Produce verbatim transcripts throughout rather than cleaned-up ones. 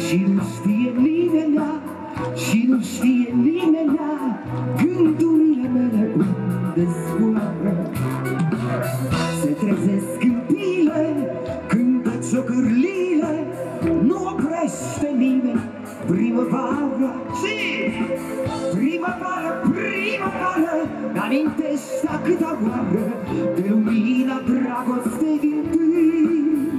Și nu știe nimeni, și nu știe nimeni gândurile mele unde zboară. Se trezesc câmpiile, cântă ciocârlile, nu oprește nimeni primăvara. Și primăvară, primăvară, amintește câta oară de lumina dragostei din tâi.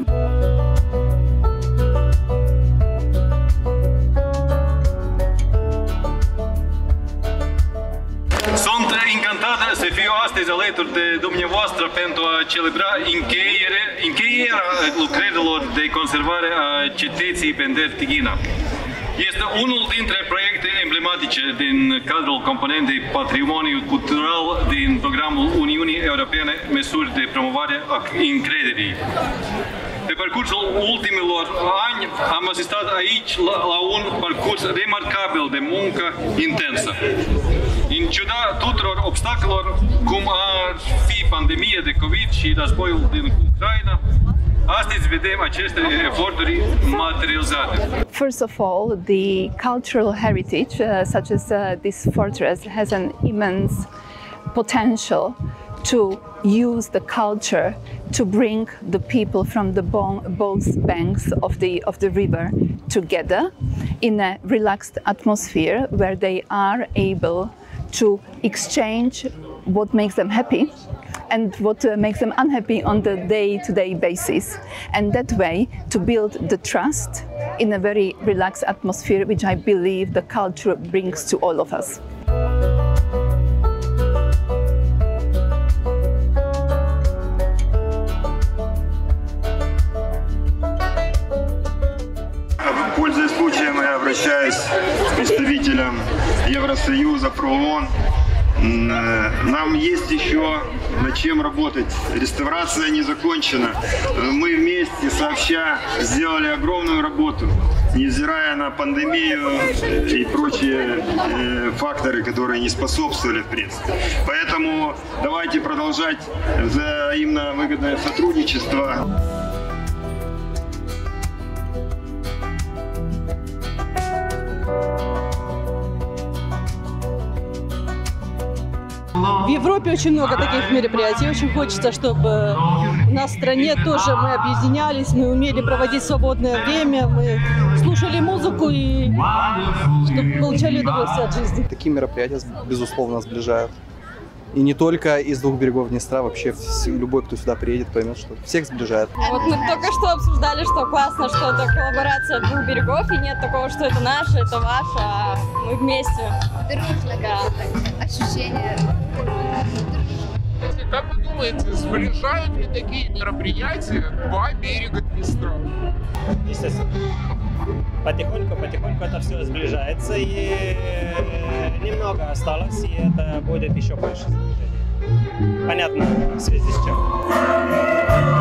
Sunt încântat să fiu astăzi alături de dumneavoastră pentru a celebra încheiere, încheierea lucrărilor de conservare a cetății Pender-Tighina. Este unul dintre proiecte emblematice din cadrul componentei Patrimoniu Cultural din programul Uniunii Europene Măsuri de promovare a încrederii. Pe parcursul ultimilor ani am asistat aici la, la un parcurs remarcabil de muncă intensă. În ciuda tuturor obstacolelor, cum ar fi pandemia de COVID și războiul din Ucraina, astăzi vedem aceste eforturi materializate. First of all, the cultural heritage, uh, such as uh, this fortress, has an immense potential to use the culture to bring the people from the both banks of the of the river together in a relaxed atmosphere where they are able to exchange what makes them happy and what uh, makes them unhappy on the day-to-day basis, and that way to build the trust in a very relaxed atmosphere, which I believe the culture brings to all of us. Пользуясь случаем, я обращаюсь к представителям Евросоюза, ПРООН. Нам есть еще над чем работать. Реставрация не закончена. Мы вместе, сообща, сделали огромную работу, невзирая на пандемию и прочие факторы, которые не способствовали, в принципе. Поэтому давайте продолжать взаимно выгодное сотрудничество. В Европе очень много таких мероприятий. Очень хочется, чтобы у нас в стране тоже мы объединялись, мы умели проводить свободное время, мы слушали музыку и чтобы получали удовольствие от жизни. Такие мероприятия, безусловно, сближают. И не только из двух берегов Днестра, вообще любой, кто сюда приедет, поймет, что всех сближает. Вот мы только что обсуждали, что классно, что это коллаборация двух берегов, и нет такого, что это наше, это ваше, а мы вместе. Дружно, да. Ощущение. Как вы думаете, сближают ли такие мероприятия два берега Днестра? Естественно. Потихоньку, потихоньку это все сближается, и немного осталось, и это будет еще больше сближения. Понятно, в связи с чем.